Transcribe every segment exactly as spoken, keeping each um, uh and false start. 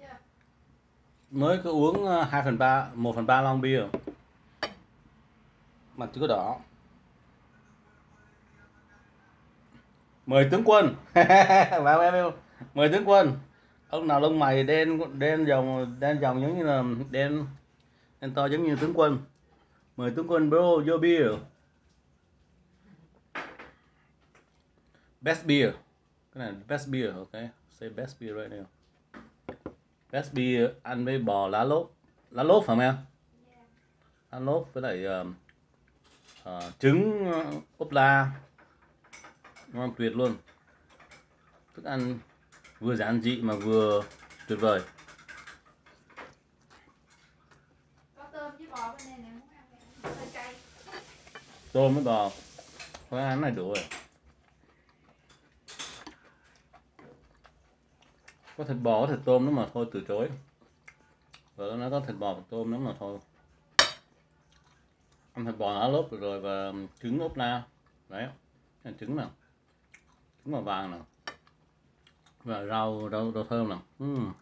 Mới có uống hai phần ba, một phần ba lon bia mà chưa có đỏ. Mời tướng quân. Vào em yêu. Mời tướng quân. Ông nào lông mày đen đen dòng đen dòng giống như là đen đen to giống như tướng quân. Mời tướng quân bro vô beer. Best beer. Cái này best beer, ok. Say best beer right now. Best beer ăn với bò lá lốt. Lá lốt phải không em? Lá lốt với lại uh, uh, trứng uh, ốp la. Ngon tuyệt luôn. Thức ăn vừa giản dị mà vừa tuyệt vời. Có tôm với bò bên này nè, muốn ăn hơi cay. Tôm với bò. Cái ăn này đủ rồi. Có thịt bò, có thịt tôm nữa mà thôi từ chối. Vợ nó có thịt bò và tôm nữa mà thôi. Ăn thịt bò lá lốt rồi và trứng ốp la. Đấy, cái trứng nào, trứng màu vàng nào, và rau rau rau thơm nào. Uhm.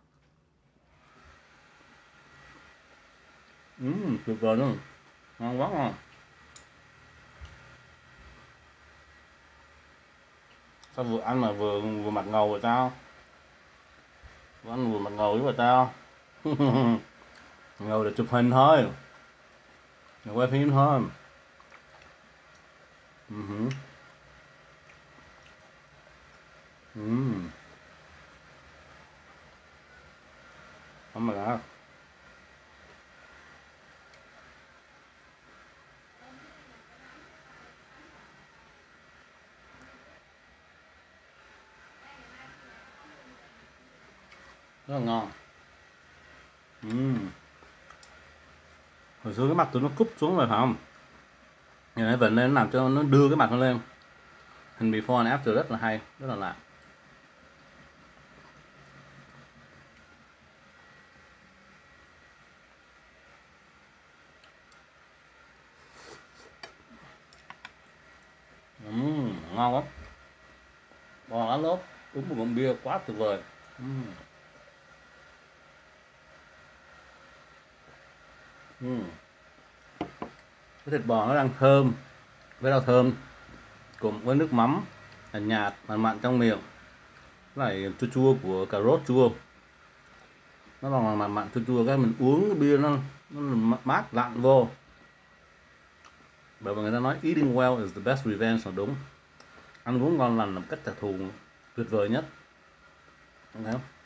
Uhm, tuyệt vời luôn, ngon quá ngon. Sao vừa ăn mà vừa vừa mặt ngầu vậy tao? Vừa ăn vừa mặt ngầu với tao. Ngầu để chụp hình thôi, để quay phim thôi. Uh-huh. Uhm. Oh my god. Rất là ngon. Uhm. Hồi xưa cái mặt tôi nó cúp xuống rồi phải không? Giờ này vẫn nên làm cho nó đưa cái mặt nó lên. Hình before and after rất là hay, rất là lạ. Uhm, ngon lắm. Bò lá lốt uống một ngụm bia quá tuyệt vời. Uhm. Uhm. Cái thịt bò nó đang thơm với rau thơm cùng với nước mắm là nhạt mặn mặn trong miệng, lại chua chua của cà rốt chua, nó bằng mặn mặn chua chua, cái mình uống cái bia nó nó mát lặn vô. Bởi vì người ta nói eating well is the best revenge là đúng. Ăn uống ngon lành là cách trả thù tuyệt vời nhất, đúng không?